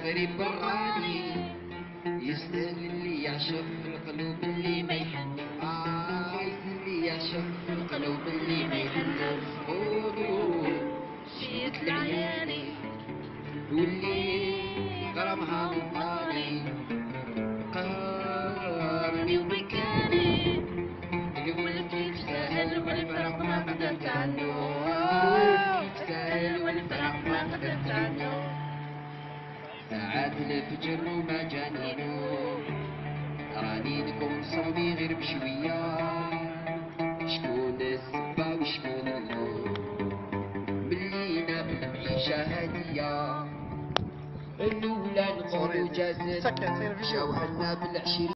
غريب براني يستاهل اللي يعشق في القلوب اللي ما يحن يستاهل اللي يعشق في القلوب اللي ما يحن خذوا شيت العياني واللي غرامها مطاني قارني وبكاني الولد يتساهل والفرق ما قدرت عنه يتساهل والفرق ما قدرت عنه عاد الفجر وما جانينو راني نكون صومي غير بشوية شكون السبة وشكون اللوم ملينا بالمعيشة هادية الأولى نقولو جازت جاوهرنا بالعشرين